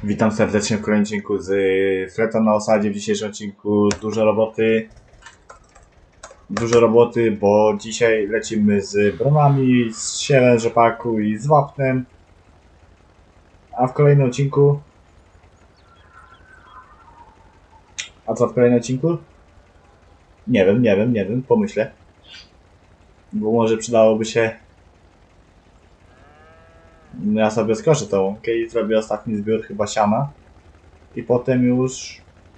Witam serdecznie w kolejnym odcinku z Fleta na osadzie. W dzisiejszym odcinku dużo roboty, bo dzisiaj lecimy z bronami, z siewem rzepaku i z wapnem. A w kolejnym odcinku... A co w kolejnym odcinku? Nie wiem, pomyślę. Bo może przydałoby się... Ja sobie skoszę tą łąkę i zrobię ostatni zbiór chyba siana. I potem już...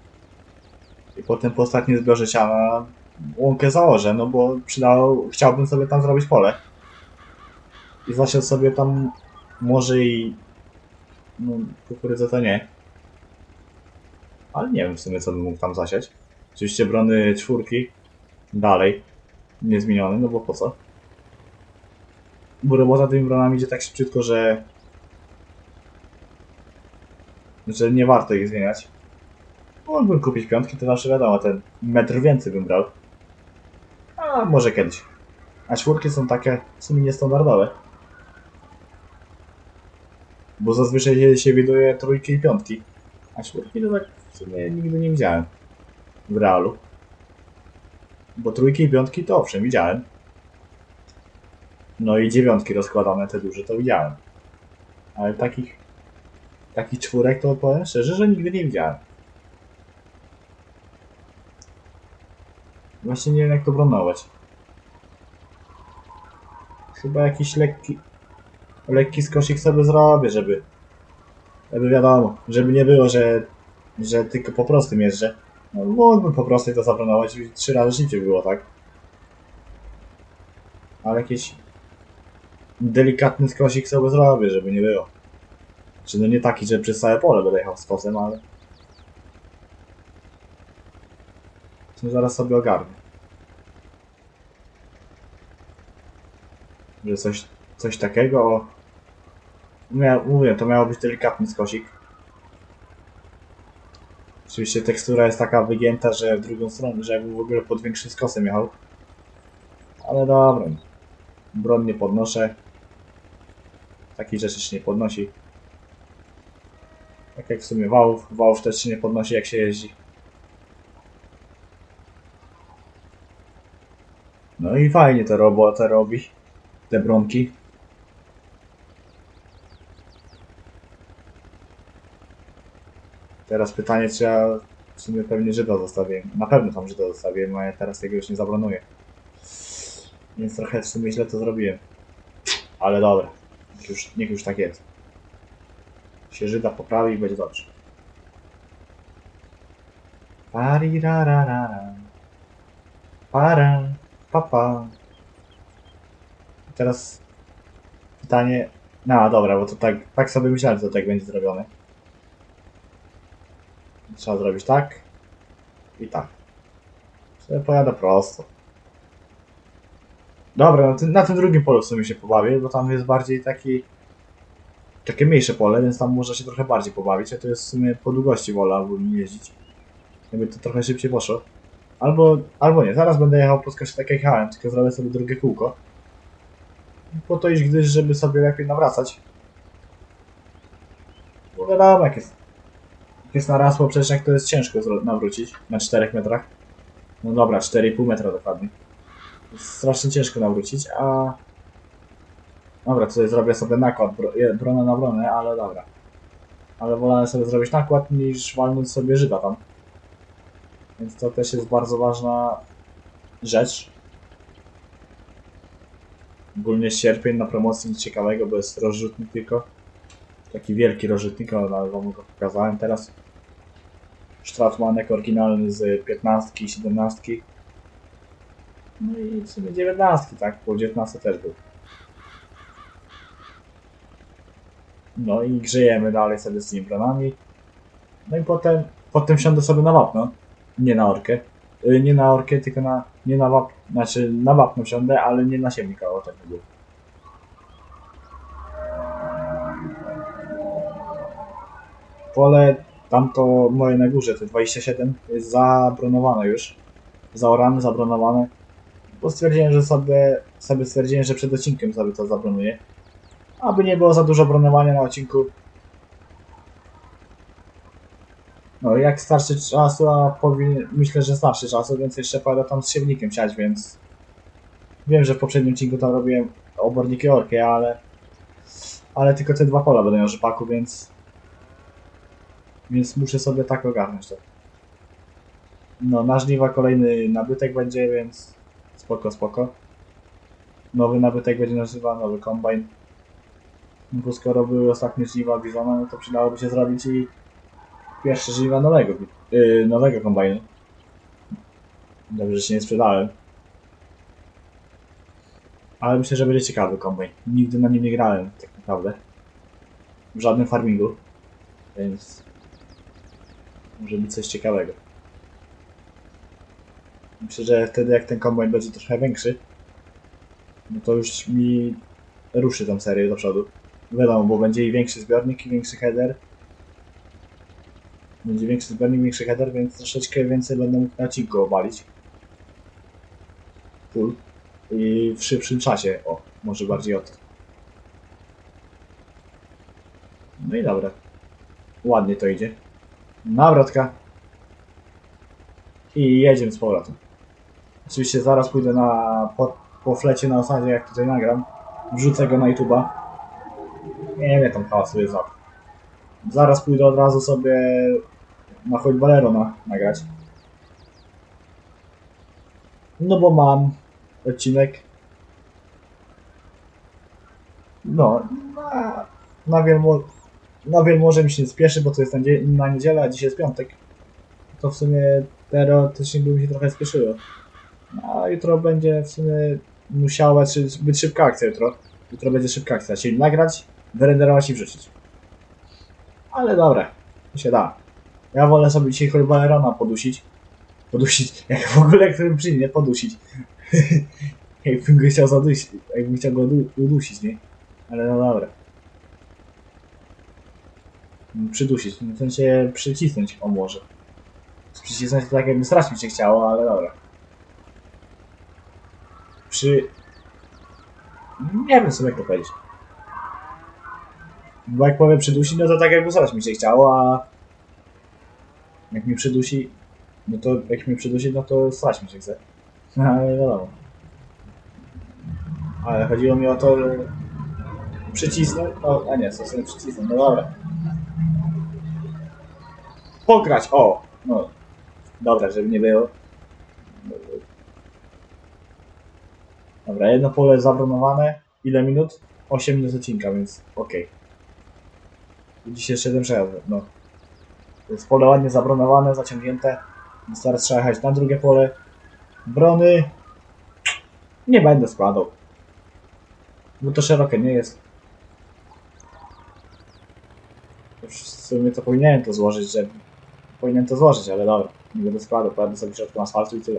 po ostatnim zbiorze siana łąkę założę, no bo chciałbym sobie tam zrobić pole. I zasiąść sobie tam może i... No, kukurydzę to nie. Ale nie wiem w sumie co bym mógł tam zasiać. Oczywiście brony czwórki dalej niezmienione, no bo po co? Bo robota tymi bronami idzie tak szybciutko, że nie warto ich zmieniać. Mógłbym kupić piątki, to zawsze wiadomo, ten metr więcej bym brał. A może kiedyś. A czwórki są takie w sumie niestandardowe. Bo zazwyczaj się widuje trójki i piątki. A czwórki to tak w sumie nigdy nie widziałem. W realu. Bo trójki i piątki to owszem widziałem. No i dziewiątki rozkładane, te duże, to widziałem. Ale takich czwórek to powiem szczerze, że nigdy nie widziałem. Właśnie nie wiem jak to bronować. Chyba jakiś lekki skosik sobie zrobię, żeby wiadomo, żeby nie było, że tylko po prostu jeżdżę. No, mógłbym po prostu to zabronować i 3 razy szybciej było, tak? Ale jakiś delikatny skosik sobie zrobię, żeby nie było. Czy no nie taki, że przez całe pole będę jechał z kosem, ale... To zaraz sobie ogarnę. Że coś takiego, o... Mówię, to miało być delikatny skosik. Oczywiście tekstura jest taka wygięta, że w drugą stronę, że jakby w ogóle pod większym skosem jechał. Ale dobra. Bron nie podnoszę. Takich rzeczy się nie podnosi. Tak jak w sumie wałów też się nie podnosi jak się jeździ. No i fajnie to robotę robi. Te bronki. Teraz pytanie, czy ja w sumie pewnie Żyda zostawię. Na pewno tam Żyda zostawię, a ja teraz tego już nie zabronuję. Więc trochę w sumie źle to zrobiłem. Ale dobra. Niech już tak jest. Się Żyda poprawi i będzie dobrze. Parirarara. Para. Papa. Teraz pytanie... No dobra, bo to tak sobie myślałem, że to tak będzie zrobione. Trzeba zrobić tak i tak. Sobie pojadę prosto. Dobra, na tym drugim polu w sumie się pobawię, bo tam jest bardziej takie mniejsze pole, więc tam można się trochę bardziej pobawić, a to jest w sumie po długości wolałbym jeździć. Jakby to trochę szybciej poszło. Albo nie, zaraz będę jechał po skosie tak jak jechałem, tylko zrobię sobie drugie kółko. Po to gdyż, żeby sobie lepiej nawracać. Bo wiadomo jak jest narasło, przecież jak to jest ciężko nawrócić na 4 metrach. No dobra, 4,5 metra dokładnie. Jest strasznie ciężko nawrócić, a... Dobra, tutaj zrobię sobie nakład, bronę na bronę, ale dobra. Ale wolałem sobie zrobić nakład niż walnąć sobie Żyda tam. Więc to też jest bardzo ważna rzecz. Ogólnie sierpień na promocji nic ciekawego, bo jest rozrzutnik tylko. Taki wielki rozrzutnik, ale wam go pokazałem teraz. Stratmanek oryginalny z 15 i 17. No i w sumie 19, tak? Bo 19 też był. No i grzejemy dalej sobie z tymi bronami. No i potem wsiądę sobie na wapno. Nie na orkę. Nie na orkę, tylko nie na wapno. Znaczy na wapno wsiądę, ale nie na siewnika, o tak było. Pole tamto moje na górze, te 27 jest zabronowane już. Zaorane, zabronowane. Bo stwierdziłem, że stwierdziłem, że przed odcinkiem sobie to zabronuję. Aby nie było za dużo bronowania na odcinku. No jak starszy czasu, a myślę, że starszy czasu, więc jeszcze pada tam z siewnikiem siać, więc wiem, że w poprzednim odcinku tam robiłem oborniki orkie, ale tylko te 2 pola będą miał rzepaku, więc muszę sobie tak ogarnąć to. No, na żniwa kolejny nabytek będzie, więc spoko, spoko. Nowy nabytek będzie nazywa, nowy kombajn. No bo skoro były ostatnie żniwa bizona, no to przydałoby się zrobić i pierwsze żniwa nowego kombajnu. Dobrze, że się nie sprzedałem. Ale myślę, że będzie ciekawy kombajn. Nigdy na nim nie grałem, tak naprawdę. W żadnym farmingu. Więc może być coś ciekawego. Myślę, że wtedy jak ten kombajn będzie trochę większy, no to już mi ruszy tą serię do przodu. Wiadomo, bo będzie i większy zbiornik, i większy header. Będzie większy zbiornik, większy header, więc troszeczkę więcej będę mógł na odcinku obalić. Full. I w szybszym czasie. O, może bardziej o to. No i dobra. Ładnie to idzie. Nawrotka. I jedziemy z powrotem. Oczywiście zaraz pójdę po flecie na osadzie, jak tutaj nagram. Wrzucę go na YouTube'a. Nie wiem, tam hałasuje za. Zaraz pójdę od razu sobie na choć Balero nagrać. No bo mam odcinek. No, na wielmoże mi się nie spieszy, bo to jest na niedzielę, a dzisiaj jest piątek. To w sumie teoretycznie by mi się trochę spieszyło. A jutro będzie w sumie musiała być szybka akcja jutro. Jutro będzie szybka akcja, czyli nagrać, wyrenderować i wrzucić. Ale dobra, to się da. Ja wolę sobie dzisiaj choć Balerona podusić. Podusić, jak w ogóle którym przyjdzie, nie podusić. Jakbym go chciał zadusić, jakbym chciał go udusić, nie? Ale no dobra. Przydusić, w sensie przycisnąć, o może. Przycisnąć to tak jakby strasznie mi się chciało, ale dobra. Nie wiem sobie jak to powiedzieć. Bo jak powiem przydusić, no to tak jakby strasznie mi się chciało, a jak mi przydusi, no to jak mi przydusi, no to strasznie mi się chce. Ale wiadomo. Ale chodziło mi o to, że przycisnąć, o, a nie, co sobie przycisnąć, no dobra. Pograć, o, no. Dobra, żeby nie było. Dobra, jedno pole jest zabronowane. Ile minut? 8 minut odcinka, więc okej. Dzisiaj jeszcze jeden przejazd, no. To jest pole ładnie zabronowane, zaciągnięte. Więc teraz trzeba jechać na drugie pole. Brony. Nie będę składał. Bo to szerokie nie jest. W sumie to powinienem to złożyć, ale dobra. Nie będę składał, pojadę sobie w środku asfaltu i tyle.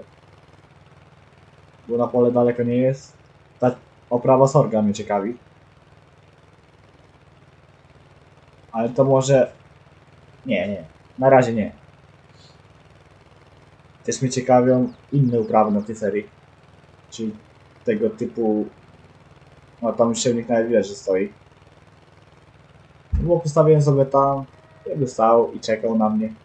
Bo na pole daleko nie jest. Ta oprawa sorga mnie ciekawi. Ale to może... Nie. Na razie nie. Też mnie ciekawią inne uprawy na tej serii. Czyli tego typu... No tam już siewnik nawet widać, że stoi. Bo postawiłem sobie tam, jakby stał i czekał na mnie.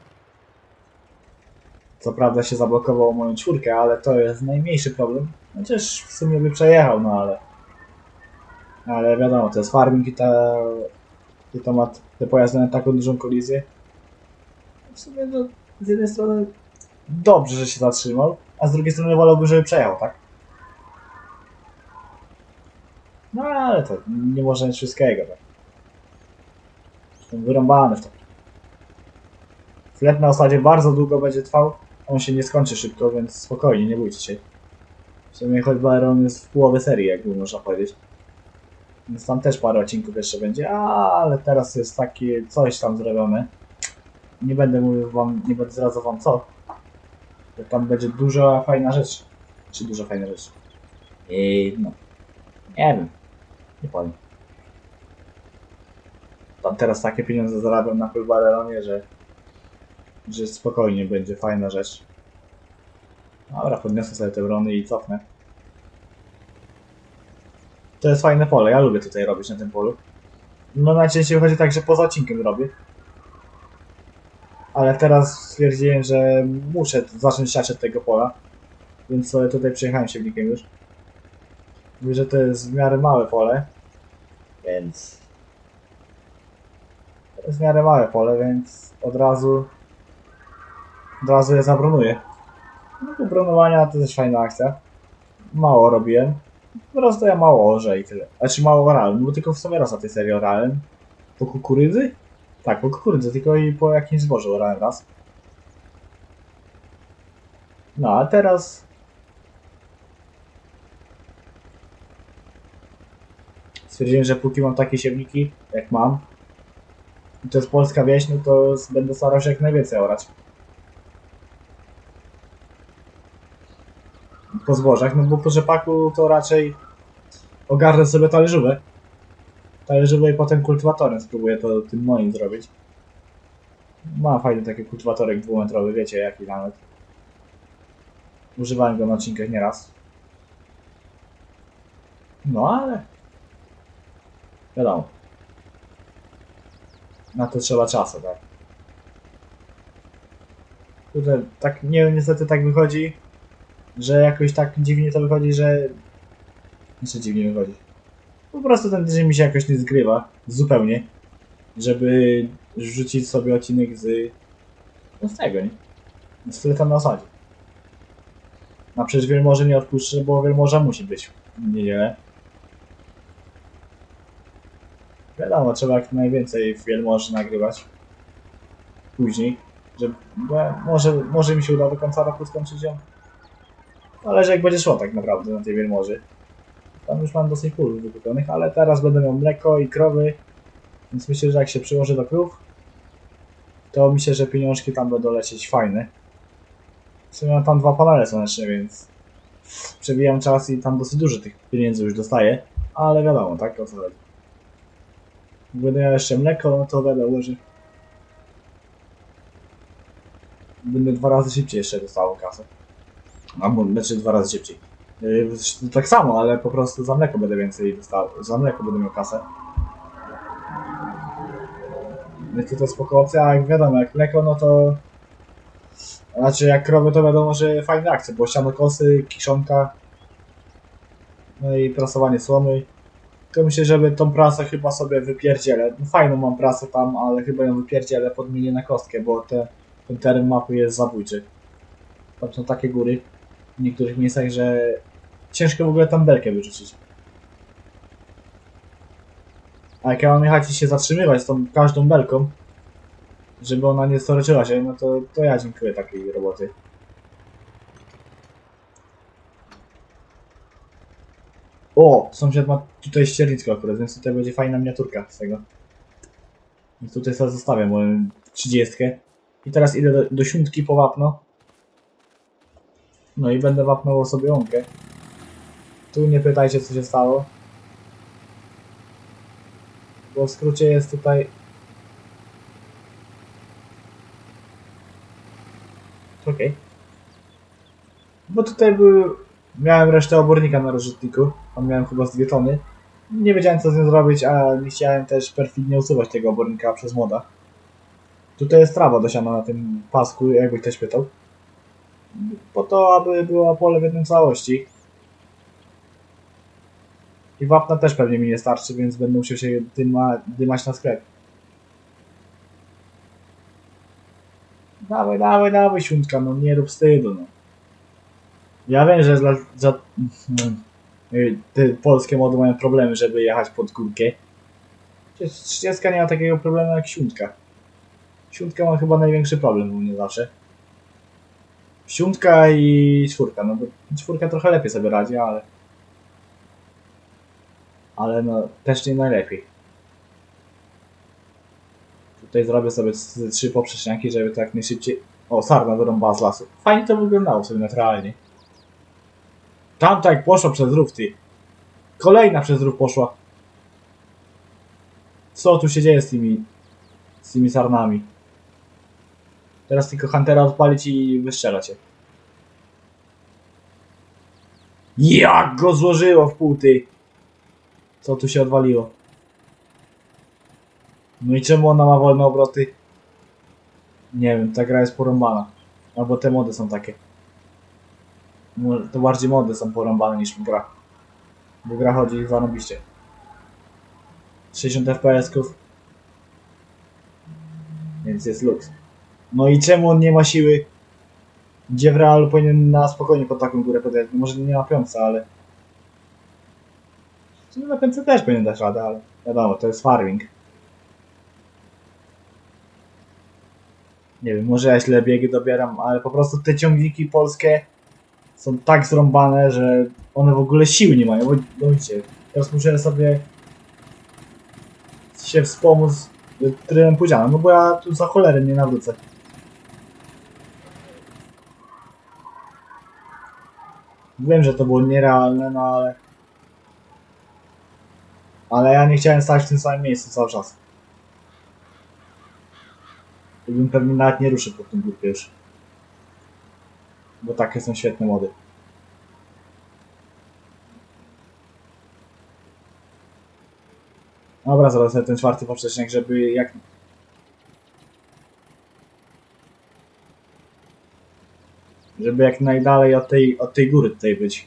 Co prawda się zablokowało moją czwórkę, ale to jest najmniejszy problem. Chociaż w sumie by przejechał, no ale... Ale wiadomo, to jest farming i to ma te pojazdy na taką dużą kolizję. W sumie to z jednej strony dobrze, że się zatrzymał, a z drugiej strony wolałbym, żeby przejechał, tak? No ale to nie można mieć wszystkiego, tak? Jestem wyrąbany w to. Flet na osadzie bardzo długo będzie trwał, on się nie skończy szybko, więc spokojnie, nie bójcie się. W sumie choć Baron jest w połowie serii, jakby można powiedzieć. Więc tam też parę odcinków jeszcze będzie, ale teraz jest takie coś tam zrobione. Nie będę mówił wam, nie będę zdradzał wam co. Bo tam będzie duża fajna rzecz. Czy duża fajna rzecz? I no. Nie wiem. Nie powiem. Tam teraz takie pieniądze zarabiam na Pulbareronie, że spokojnie będzie fajna rzecz. Dobra, podniosę sobie te brony i cofnę. To jest fajne pole, ja lubię tutaj robić na tym polu. No najczęściej wychodzi tak, że poza odcinkiem robię. Ale teraz stwierdziłem, że muszę zacząć siać od tego pola, więc sobie tutaj przyjechałem siewnikiem już. Mówię, że to jest w miarę małe pole, więc... To jest w miarę małe pole, więc od razu je zabronuję. No to bronowania to też fajna akcja. Mało robiłem. Po prostu ja mało orze i tyle. Znaczy mało orałem, no bo tylko w sumie raz na tej serii orałem. Po kukurydzy? Tak, po kukurydzy, tylko i po jakimś zbożu orałem raz. No a teraz... Stwierdziłem, że póki mam takie siewniki, jak mam, i to jest polska wieś, no to będę starał się jak najwięcej orać. Po zbożach, no bo po rzepaku to raczej ogarnę sobie talerzówę. Talerzówę i potem kultywatorem spróbuję to tym moim zrobić. Mam fajny taki kultywatorek dwumetrowy, wiecie jaki nawet. Używałem go na odcinkach nieraz. No ale... Wiadomo. Na to trzeba czasu, tak? Tutaj tak, nie, niestety tak wychodzi, że jakoś tak dziwnie to wychodzi, że... Znaczy dziwnie wychodzi. Po prostu ten tydzień mi się jakoś nie zgrywa. Zupełnie. Żeby rzucić sobie odcinek z... No z tego, nie? Z tyle tam na osadzie. A przecież wielmoże nie odpuszczę, bo wielmoża musi być w niedzielę. Wiadomo, trzeba jak najwięcej wielmoży nagrywać. Później. Że, może mi się uda do końca roku skończyć ją. Ale że jak będzie szło tak naprawdę na tej wielmoży. Tam już mam dosyć pól wykupionych, ale teraz będę miał mleko i krowy. Więc myślę, że jak się przyłożę do krów, to myślę, że pieniążki tam będą lecieć fajne. W sumie mam tam 2 panele słoneczne, więc przebijam czas i tam dosyć dużo tych pieniędzy już dostaję. Ale wiadomo, tak? O co chodzi. Jak będę miał jeszcze mleko, no to wiadomo, że będę 2 razy szybciej jeszcze dostawał kasę. Albo znaczy 2 razy szybciej. Tak samo, ale po prostu za mleko będę więcej dostał. Za mleko będę miał kasę. Więc to spoko opcja, a jak wiadomo, jak mleko, no to... Znaczy jak krowy, to wiadomo, że fajne akcje, bo sianokosy, kiszonka, no i prasowanie słomy. To myślę, żeby tą prasę chyba sobie wypierdzielę. No fajną mam prasę tam, ale chyba ją wypierdzielę, podmienię na kostkę, bo ten teren mapy jest zabójczy. Tam są takie góry w niektórych miejscach, że ciężko w ogóle tam belkę wyrzucić. A jak ja mam jechać i się zatrzymywać z tą każdą belką, żeby ona nie storyczyła się, no to ja dziękuję takiej roboty. O! Sąsiad ma tutaj ściernictwo akurat, więc tutaj będzie fajna miniaturka z tego. Więc tutaj sobie zostawię moją 30. I teraz idę do siódmki po wapno. No i będę wapnął sobie łąkę. Tu nie pytajcie co się stało. Bo w skrócie jest tutaj... Okej. Bo tutaj miałem resztę obornika na rozrzutniku. Tam miałem chyba z 2 tony. Nie wiedziałem co z nią zrobić, a nie chciałem też perfidnie usuwać tego obornika przez moda. Tutaj jest trawa do siana na tym pasku, jakby ktoś pytał. Po to, aby było pole w jednej całości. I wapna też pewnie mi nie starczy, więc będę musiał się dymać na sklep. Dawaj, siuntka, no nie rób wstydu, no. Ja wiem, że te polskie mody mają problemy, żeby jechać pod górkę. Przecież 30 nie ma takiego problemu jak siuntka. Siuntka ma chyba największy problem u mnie zawsze. Siuntka i 4, no bo 4 trochę lepiej sobie radzi, ale no też nie najlepiej. Tutaj zrobię sobie 3 poprzeczniaki, żeby to jak najszybciej... O, sarna wyrąbała z lasu. Fajnie to wyglądało sobie naturalnie. Tamta jak poszła przez rów, ty. Kolejna przez rów poszła. Co tu się dzieje z tymi sarnami? Teraz tylko Huntera odpalić i wystrzelać je. Jak go złożyło w pół, ty. Co tu się odwaliło? No i czemu ona ma wolne obroty? Nie wiem, ta gra jest porąbana. Albo te mody są takie. To bardziej mody są porąbane niż gra. Bo gra chodzi zarobiście. 60 FPS-ków. Więc jest luks. No i czemu on nie ma siły? Gdzie w realu powinien na spokojnie pod taką górę podjechać? No może nie na piątce, ale... Na piątce też powinien dać radę, ale... Wiadomo, to jest farming. Nie wiem, może ja źle biegi dobieram, ale po prostu te ciągniki polskie są tak zrąbane, że one w ogóle siły nie mają. Bo widzicie, teraz muszę sobie się wspomóc trybem podziałem, no bo ja tu za cholerę nie nawrócę. Wiem, że to było nierealne, no ale... Ale ja nie chciałem stać w tym samym miejscu cały czas. To bym pewnie nawet nie ruszył po tym górkę już. Bo takie są świetne mody. Dobra, zaraz ten czwarty poprzecznik, żeby jak... Żeby jak najdalej od tej góry tutaj być.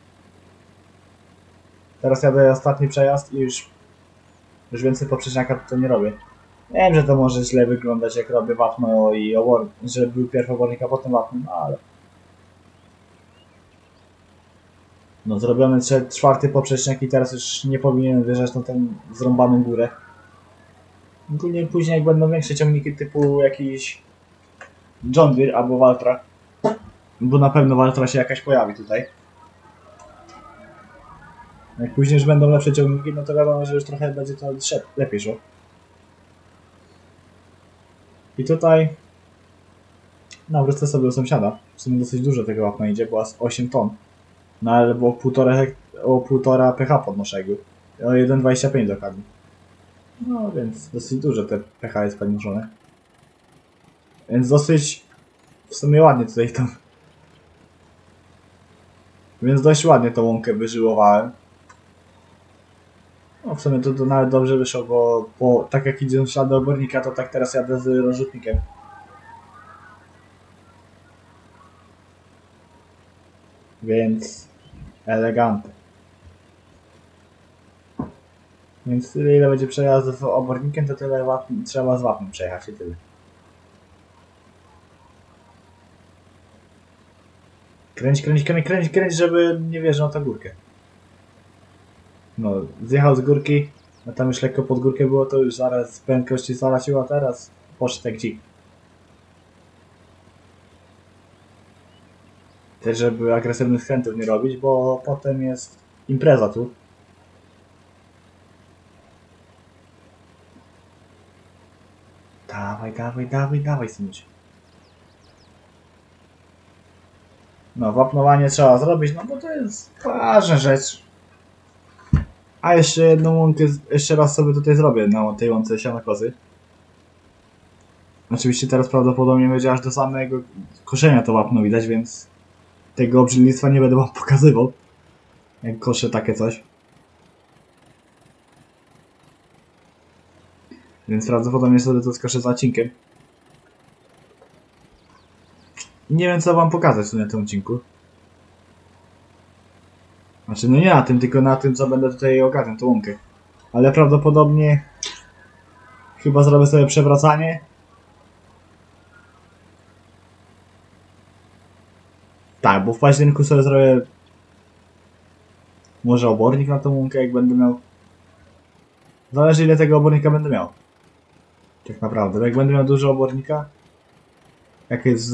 Teraz jadę ostatni przejazd i już więcej poprzeczniaka tutaj nie robię. Wiem, że to może źle wyglądać jak robię wapno i obornik, że był pierwszy obornik, a potem wapno, no ale... No zrobiony czwarty poprzecznik i teraz już nie powinien wjeżdżać na tę zrąbaną górę. Później jak będą większe ciągniki typu jakiś John Deere albo Valtra, bo na pewno Valtra się jakaś pojawi tutaj. Jak później już będą lepsze ciągniki, no to wiadomo, że już trochę będzie to lepiej szło. I tutaj nawrócę sobie do sąsiada. W sumie dosyć dużo tego wapna idzie, bo aż 8 ton. No ale bo o 1,5 pH podnoszę go. O 1,25 dokładnie. No więc dosyć dużo te pH jest podnoszone. Więc dosyć w sumie ładnie tutaj to. Więc dość ładnie tą łąkę wyżyłowałem. No w sumie to nawet dobrze wyszło, bo tak jak idzie ślady obornika, to tak teraz jadę z rozrzutnikiem. Więc elegancko. Więc tyle ile będzie przejazdów obornikiem, to tyle trzeba z wapnem przejechać i tyle. Kręć, żeby nie wjeżdżał na tę górkę. No, zjechał z górki, a tam już lekko pod górkę było, to już zaraz prędkości zalaciła, teraz poszedł jak dzik. Też żeby agresywnych skrętów nie robić, bo potem jest impreza tu. Dawaj, synuś. No, wapnowanie trzeba zrobić, no bo to jest ważna rzecz. A jeszcze jedną łąkę, jeszcze raz sobie tutaj zrobię na tej łące siana kozy. Oczywiście teraz prawdopodobnie będzie aż do samego koszenia to wapno widać, więc tego obrzydlistwa nie będę wam pokazywał. Jak koszę takie coś. Więc prawdopodobnie sobie to skoszę z odcinkiem. Nie wiem co wam pokazać tu na tym odcinku. Znaczy no nie na tym, tylko na tym co będę tutaj ogarniał, tą łąkę. Ale prawdopodobnie chyba zrobię sobie przewracanie. Tak, bo w październiku sobie zrobię może obornik na tą łąkę, jak będę miał. Zależy ile tego obornika będę miał. Tak naprawdę, jak będę miał dużo obornika, jak jest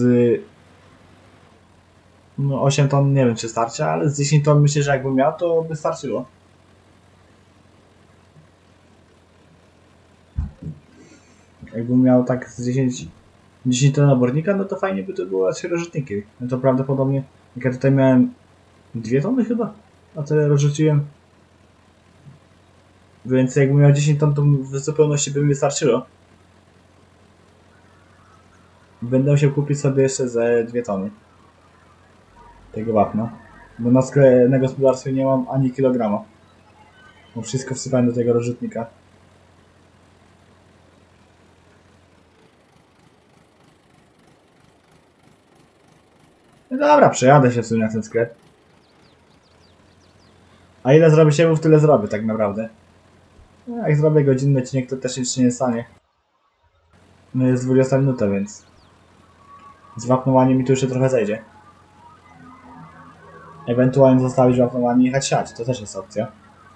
no 8 ton, nie wiem czy starczy, ale z 10 ton myślę, że jakbym miał, to by starczyło. Jakbym miał tak z 10 ton obornika, no to fajnie by to było 3 rozrzutniki. No to prawdopodobnie, jak ja tutaj miałem 2 tony chyba, a tyle rozrzuciłem. Więc jakbym miał 10 ton, to w zupełności by mi wystarczyło. Będę musiał kupić sobie jeszcze ze 2 tony tego wapna. Bo na gospodarstwie nie mam ani kilograma. Bo wszystko wsypałem do tego rozrzutnika. No dobra, przejadę się w sumie na ten sklep. A ile zrobię siewów, tyle zrobię tak naprawdę. No, jak zrobię godzinny odcinek, to też nic się nie stanie. No jest 20 minuta, więc z wapnowaniem mi tu jeszcze trochę zejdzie. Ewentualnie zostawić wapnowanie i jechać siać, to też jest opcja.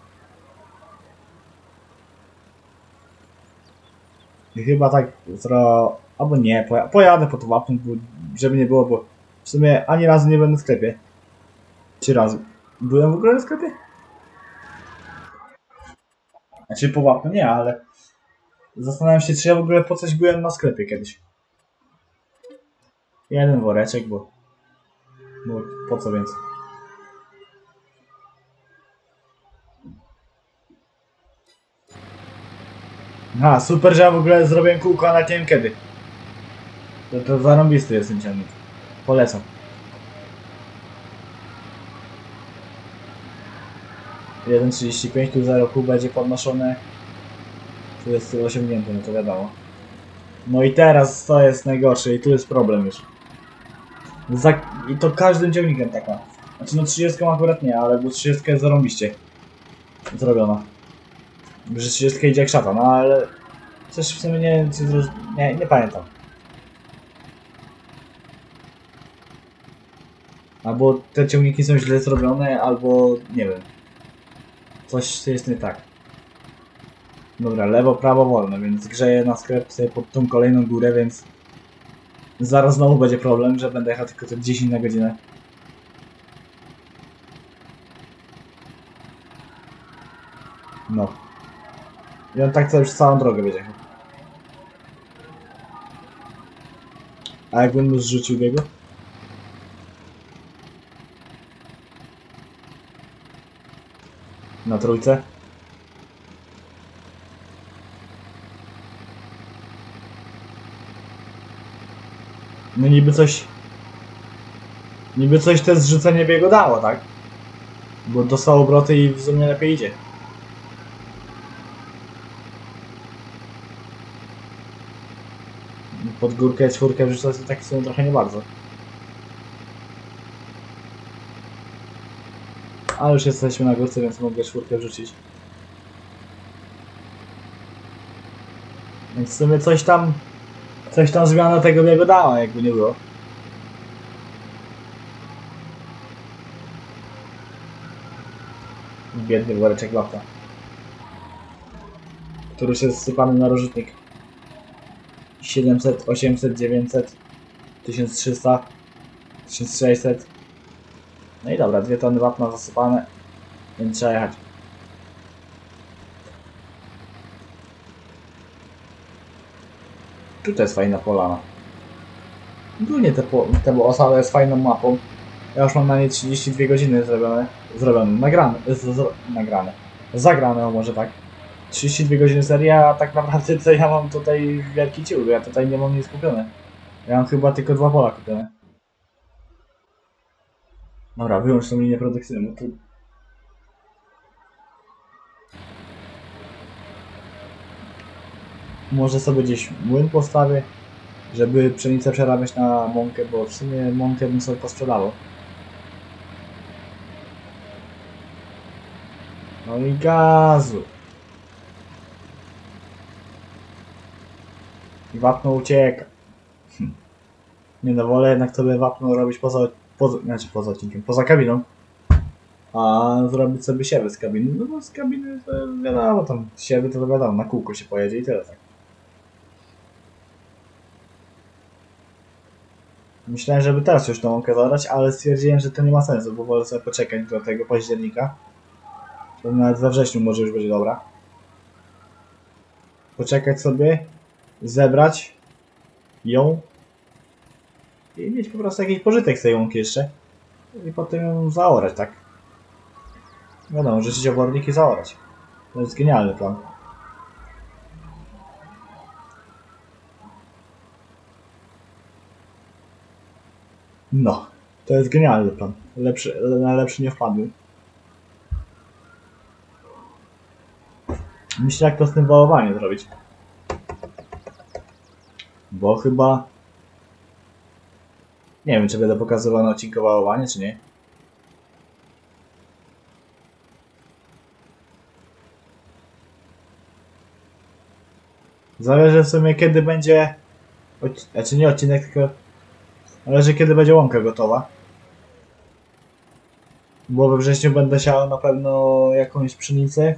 I chyba tak albo nie, pojadę po to wapno, żeby nie było, bo w sumie ani razu nie będę w sklepie. 3 razy. Byłem w ogóle w sklepie? Znaczy po wapno nie, ale zastanawiam się, czy ja w ogóle po coś byłem na sklepie kiedyś. Jeden woreczek, bo po co więcej. Aha, super, że ja w ogóle zrobiłem kółko, a nawet nie wiem kiedy. To zarąbisty jest ten ciągnik. Polecam. 1,35, tu 0,5 będzie podnoszone. Tu jest osiągnięte, no to wiadomo. No i teraz to jest najgorsze i tu jest problem już. I to każdym ciągnikiem tak ma. Znaczy no 30 akurat nie, ale bo 30 jest zarąbiście zrobiona. Że 30 idzie jak szata, no ale coś w sumie nie pamiętam. Albo te ciągniki są źle zrobione, albo nie wiem. Coś jest nie tak. Dobra, lewo, prawo, wolne, więc grzeję na sklep sobie pod tą kolejną górę, więc zaraz znowu będzie problem, że będę jechał tylko te 10 na godzinę. No. I on tak już całą drogę będzie jechał. A jakbym już zrzucił biegu? Na trójce? No niby coś te zrzucenie biegu dało, tak? Bo dostał obroty i w sumie lepiej idzie. Pod górkę, czwórkę wrzucać to tak w sumie trochę nie bardzo. Ale już jesteśmy na górce, więc mogę czwórkę wrzucić. Więc w sumie coś tam zmiana tego biegu dała, jakby nie było. Biedny woreczek lata. Który już jest sypany na rozrzutnik. 700, 800, 900, 1300, 1600. No i dobra, 2 tony wapna zasypane, więc trzeba jechać. Tutaj jest fajna polana. Ogólnie te osada jest fajną mapą. Ja już mam na niej 32 godziny zagrane, o może tak. 32 godziny serii, a tak naprawdę to ja mam tutaj wielki ciul, ja tutaj nie mam nic kupione. Ja mam chyba tylko 2 pola kupione. Dobra, wyłącz tą linię produkcyjną. Może sobie gdzieś młyn postawię, żeby pszenicę przerabiać na mąkę, bo w sumie mąkę bym sobie posprzedawał. No i gazu. I wapno ucieka. Nie no, wolę jednak sobie wapno robić poza odcinkiem, poza kabiną. A zrobić sobie siewy z kabiny. No bo z kabiny to wiadomo, tam siewy to wiadomo, na kółko się pojedzie i tyle tak. Myślałem, żeby teraz już tą łąkę zadać, ale stwierdziłem, że to nie ma sensu, bo wolę sobie poczekać do tego października. To nawet we wrześniu może już będzie dobra. Poczekać sobie, zebrać ją i mieć po prostu jakiś pożytek z tej łąki jeszcze. I potem ją zaorać, tak? Wiadomo, życzyć obornik i zaorać. To jest genialny plan. No, to jest genialny plan. Na lepszy nie wpadły. Myślę, jak to z tym wałowaniem zrobić. Bo chyba Nie wiem, czy będę pokazywał na odcinku wałowanie, czy nie. Zależy w sumie kiedy będzie... Znaczy nie odcinek, tylko... Zależy kiedy będzie łąka gotowa. Bo we wrześniu będę siał na pewno jakąś pszenicę.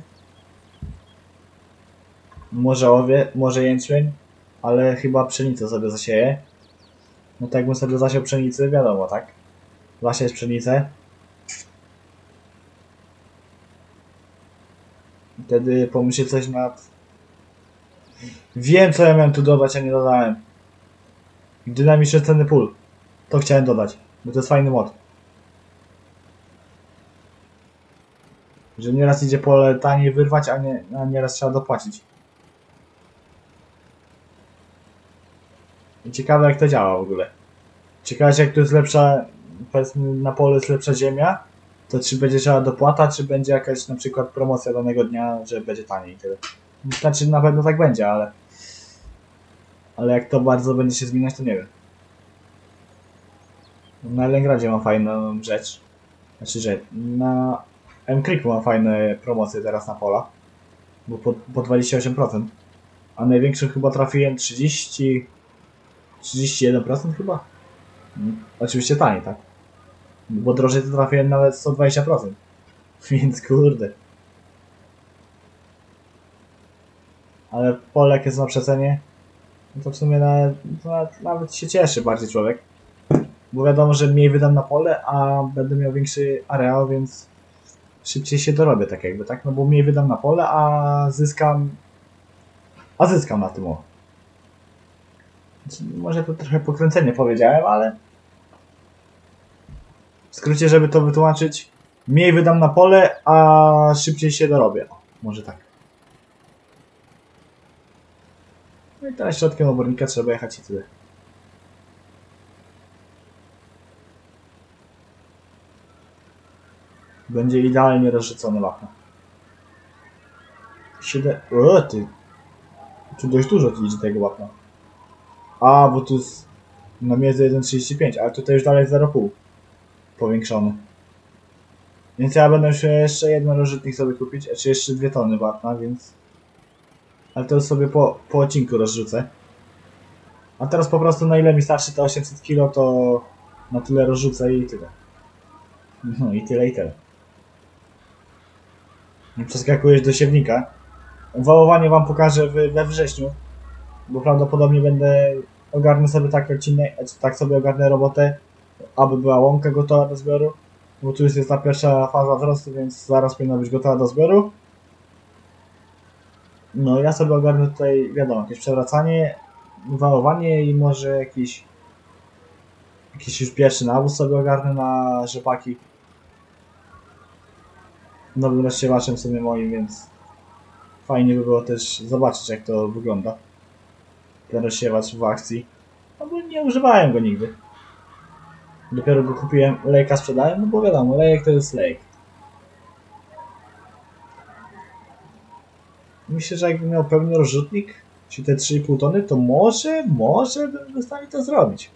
Może może jęczmień. Ale chyba pszenicę sobie zasieję. No tak jakbym sobie zasiał pszenicy, wiadomo, tak? Zasiać pszenicę. Wtedy pomyślę coś nad... Wiem co ja miałem tu dodać, a nie dodałem. Dynamiczne ceny pól. To chciałem dodać, bo to jest fajny mod. Że nieraz idzie pole taniej wyrwać, a nieraz trzeba dopłacić. I ciekawe jak to działa w ogóle. Ciekawe jak tu jest lepsza, powiedzmy na polu jest lepsza ziemia, to czy będzie trzeba dopłata, czy będzie jakaś na przykład promocja danego dnia, że będzie taniej i tyle. Znaczy na pewno tak będzie, ale jak to bardzo będzie się zmieniać, to nie wiem. Na Leningradzie mam fajną rzecz. Znaczy, że na M-Creeku mam fajne promocje teraz na pola. Bo po 28%. A największą chyba trafiłem 31% chyba. Oczywiście taniej, tak? Bo drożej to trafiłem nawet 120%. Więc kurde. Ale pole jak jest na przecenie, no to w sumie nawet się cieszy bardziej człowiek. Bo wiadomo, że mniej wydam na pole, a będę miał większy areał, więc szybciej się dorobię tak jakby, tak? No bo mniej wydam na pole, a zyskam na tym, o. Może to trochę pokręcenie powiedziałem, ale w skrócie, żeby to wytłumaczyć, mniej wydam na pole, a szybciej się dorobię. O, może tak. No i teraz środkiem obornika trzeba jechać i tyle. Będzie idealnie rozrzucone wapno. O ty! Tu dość dużo idzie tego wapna. A, bo tu jest na mierze 1,35, ale tutaj już dalej 0,5 powiększony. Więc ja będę musiał jeszcze jeden rozrzutnik sobie kupić, czy jeszcze 2 tony wapna, więc... Ale to już sobie po odcinku rozrzucę. A teraz po prostu na ile mi starczy te 800 kg, to na tyle rozrzucę i tyle. No i tyle, i tyle. Przeskakujesz do siewnika. Wałowanie wam pokażę we wrześniu, bo prawdopodobnie będę ogarnę sobie tak odcinek, tak sobie ogarnę robotę, aby była łąka gotowa do zbioru, bo tu już jest ta pierwsza faza wzrostu, więc zaraz powinna być gotowa do zbioru. No ja sobie ogarnę tutaj, wiadomo, jakieś przewracanie, wałowanie i może jakiś już pierwszy nawóz sobie ogarnę na rzepaki. Nowym rozsiewaczem sobie moim, więc fajnie by było też zobaczyć jak to wygląda. Ten rozsiewacz w akcji. No bo nie używałem go nigdy. Dopiero go kupiłem, lejka sprzedałem, no bo wiadomo, lejek to jest lejek. Myślę, że jakbym miał pełny rozrzutnik, czy te 3,5 tony, to może bym w stanie to zrobić.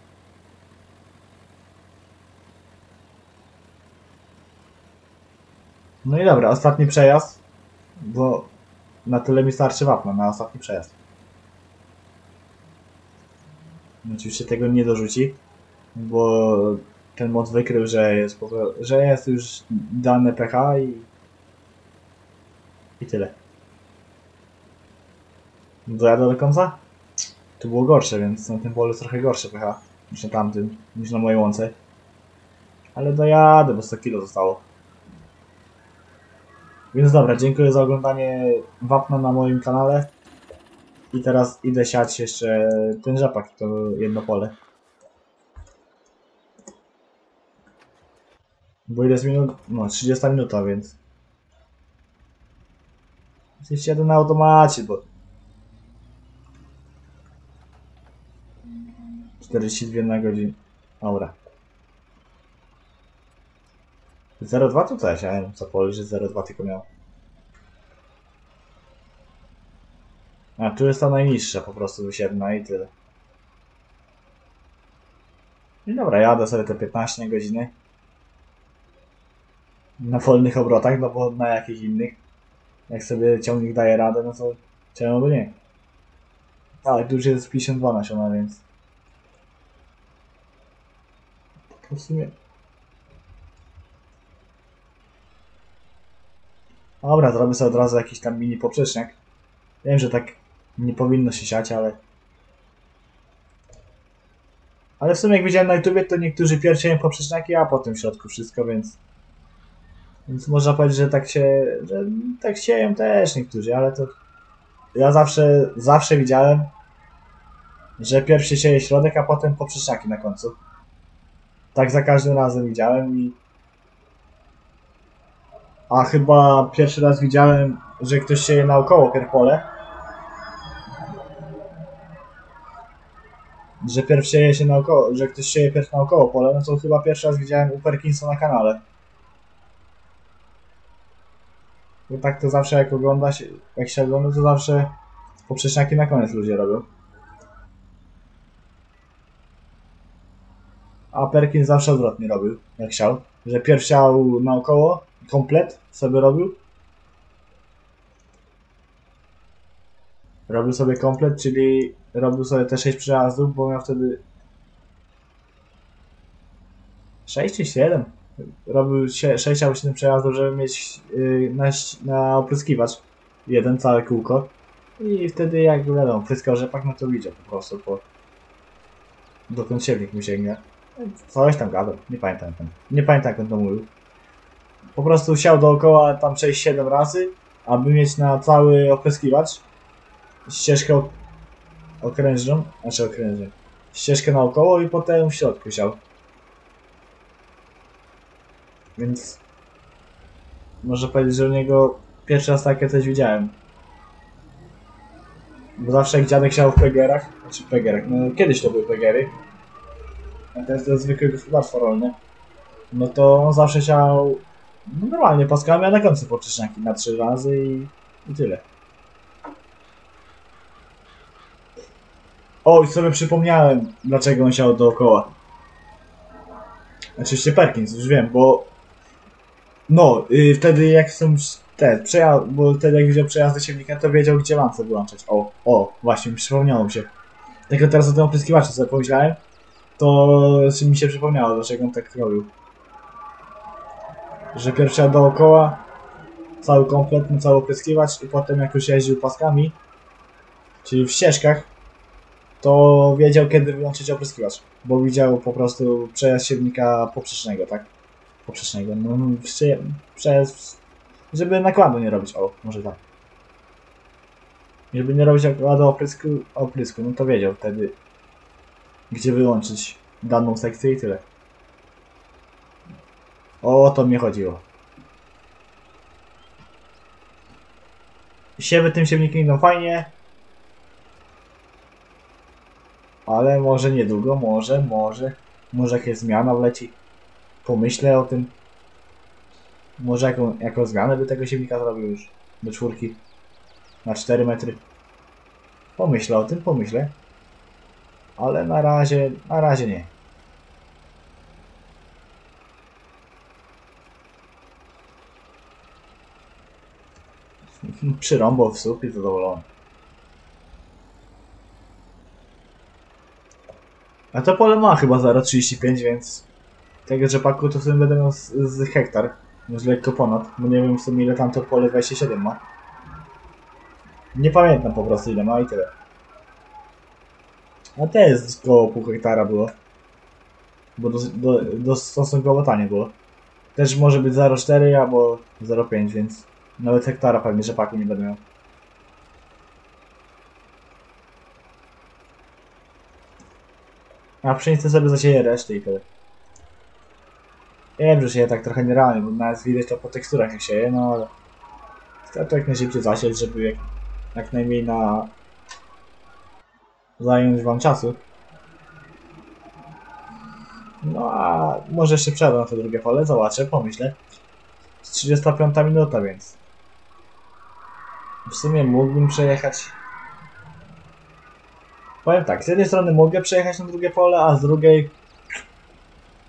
No i dobra, ostatni przejazd, bo na tyle mi starczy wapna, na ostatni przejazd. Oczywiście tego nie dorzuci, bo ten mod wykrył, że jest już dane pH i tyle. Dojadę do końca? Tu było gorsze, więc na tym polu jest trochę gorsze pH niż na tamtym, niż na mojej łące. Ale dojadę, bo 100 kg zostało. Więc dobra, dziękuję za oglądanie wapna na moim kanale. I teraz idę siać jeszcze ten rzepak, to jedno pole. Bo ile jest minut? No 30 minuta, więc... Oczywiście jadę na automacie, bo... 42 na godzinę. Dobra. 0,2 to co ja siałem? Co pole, że 0,2 tylko miał. A tu jest ta najniższa po prostu wysiedna i tyle. I dobra, jadę sobie te 15 godziny. Na wolnych obrotach, no bo na jakich innych. Jak sobie ciągnik daje radę, no to czemu by nie? Ale tu już jest 52 nasiona, więc... To w sumie... Dobra, zrobię sobie od razu jakiś tam mini poprzeczniak. Wiem, że tak nie powinno się siać, ale... Ale w sumie jak widziałem na YouTubie, to niektórzy pierw sieją poprzeczniaki, a potem w środku wszystko, więc... Więc można powiedzieć, że tak sieją też niektórzy, ale to... Ja zawsze widziałem, że pierw się sieje środek, a potem poprzeczniaki na końcu. Tak za każdym razem widziałem i... A chyba pierwszy raz widziałem, że ktoś sieje naokoło pierw pole. Że pierw sieje się naokoło, że ktoś sieje pierw naokoło pole, no to chyba pierwszy raz widziałem u Perkinsa na kanale. Bo tak to zawsze jak się ogląda, to zawsze poprzeczniaki na koniec ludzie robią. A Perkins zawsze odwrotnie robił, jak chciał. Że pierw siał naokoło, komplet sobie robił. Robił sobie komplet, czyli robił sobie te 6 przejazdów, bo miał wtedy 6 czy 7. Robił 6 albo 7 przejazdów, żeby mieć na opryskiwacz jeden całe kółko. I wtedy jak wiadomo, pryskał rzepak, no to idzie po prostu dokąd siewnik mu sięgnie. Coś tam gadał, nie pamiętam jak on to mówił. Po prostu siał dookoła tam 6-7 razy, aby mieć na cały opryskiwacz ścieżkę okrężną, ścieżkę naokoło i potem w środku siał. Więc można powiedzieć, że u niego pierwszy raz takie coś widziałem. Bo zawsze jak dziadek siał w pegerach, no kiedyś to były pegery, a teraz to jest zwykłe gospodarstwo rolne, no to on zawsze siał no, normalnie paskami, a na końcu poprzeczniaki na 3 razy i tyle. O, i sobie przypomniałem, dlaczego on siał dookoła. Oczywiście Perkins, już wiem, bo... No, wtedy jak są bo wtedy jak widział przejazdy siewnika, to wiedział, gdzie lancę wyłączać. Właśnie, przypomniało mi się. Tylko teraz o tym opryskiwaczu sobie pomyślałem, to mi się przypomniało, dlaczego on tak robił. Że pierw siał dookoła, cały komplet, cały opryskiwacz i potem jak już jeździł paskami, czyli w ścieżkach, to wiedział, kiedy wyłączyć opryskiwacz, bo widział po prostu przejazd siewnika poprzecznego, tak? Poprzecznego, no przejazd, żeby nakładu nie robić, może tak. Żeby nie robić nakładu oprysku, no to wiedział wtedy, gdzie wyłączyć daną sekcję i tyle. O to mnie chodziło. Siewy tym siewnikiem idą fajnie. Ale może niedługo, może jakaś zmiana wleci. Pomyślę o tym. Może jaką zmianę by tego siewnika zrobił już do 4 na 4 metry. Pomyślę o tym, ale na razie nie. Przyrąbał w słup i zadowolony. A to pole ma chyba 0,35, więc tego rzepaku to w sumie będę miał z hektar. Może lekko ponad, bo nie wiem w sumie ile tam to pole 27 ma. Nie pamiętam po prostu ile ma i tyle. A też około pół hektara było. Bo do stosunkowo tanie było. Też może być 0,4 albo 0,5, więc nawet hektara pewnie rzepaku nie będę miał. A pszenicę sobie zasieję resztę i tyle. Wiem, że się tak trochę nierealnie, bo nawet widać to po teksturach jak sieje, no ale... Chcę to jak najszybciej zasieć, żeby jak najmniej zająć wam czasu. No a może jeszcze przejdę na to drugie pole, zobaczę, pomyślę. Z 35 minuta, więc... W sumie mógłbym przejechać... Powiem tak, z jednej strony mogę przejechać na drugie pole, a z drugiej...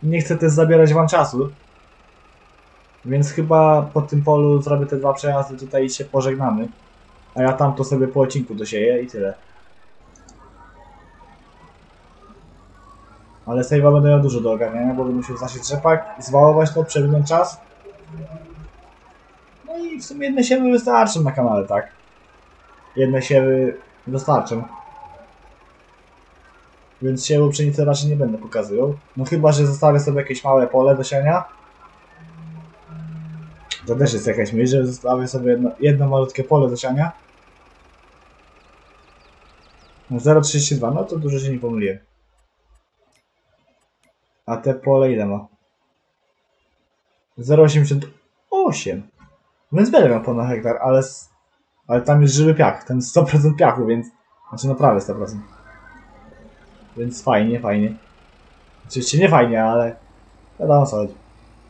Nie chcę też zabierać wam czasu. Więc chyba po tym polu zrobię te 2 przejazdy tutaj i się pożegnamy. A ja tam to sobie po odcinku dosieję i tyle. Ale save'a będę miał dużo do ogarniania, bo będę musiał zasieć rzepak, zwałować to, przewinąć czas. No i w sumie jedne siewy wystarczą na kanale, tak? Jedne siewy wystarczą. Więc siewu pszenicy raczej nie będę pokazywał. No chyba, że zostawię sobie jakieś małe pole do siania. To też jest jakaś myśl, że zostawię sobie jedno malutkie pole do siania. No 0,32, no to dużo się nie pomyliłem. A te pole ile ma? 0,88. Więc wiele miał ponad hektar, ale tam jest żywy piach, ten 100% piachu, więc... Znaczy no prawie 100%. Więc fajnie, fajnie. Oczywiście nie fajnie, ale... Wiadomo co chodzi.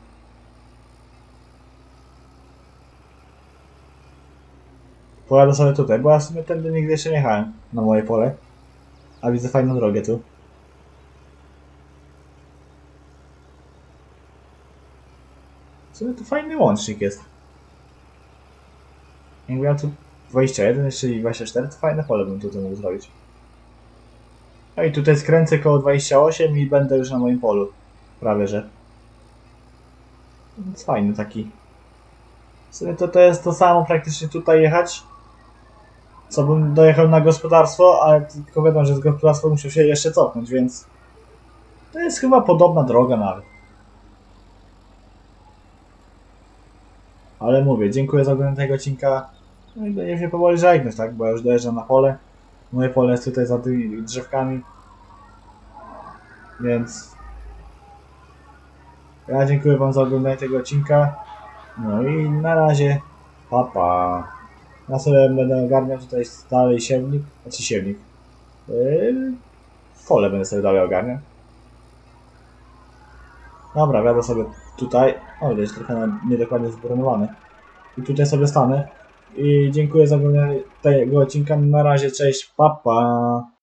Pojadę sobie tutaj, bo ja w sumie tędy nigdy jeszcze nie jechałem na moje pole. A widzę fajną drogę tu. W sumie to fajny łącznik jest. Jakby ja tu 21, jeszcze i 24, to fajne pole bym tutaj mógł zrobić. No i tutaj skręcę koło 28 i będę już na moim polu. Prawie że. Więc fajny taki. W sumie to jest to samo praktycznie tutaj jechać. Co bym dojechał na gospodarstwo, ale tylko wiadomo, że z gospodarstwa muszę się jeszcze cofnąć, więc... To jest chyba podobna droga nawet. Ale mówię, dziękuję za oglądanie tego odcinka. No i będę się powoli żegnać, tak? Bo ja już dojeżdżam na pole. Moje pole jest tutaj za tymi drzewkami. Więc... Ja dziękuję wam za oglądanie tego odcinka. No i na razie. Pa, pa. Ja sobie będę ogarniał tutaj dalej siewnik. Znaczy siewnik. Pole będę sobie dalej ogarniał. Dobra, wjadę sobie tutaj. O, jest trochę niedokładnie zbronowany. I tutaj sobie stanę. I dziękuję za oglądanie tego odcinka. Na razie, cześć, pa, pa.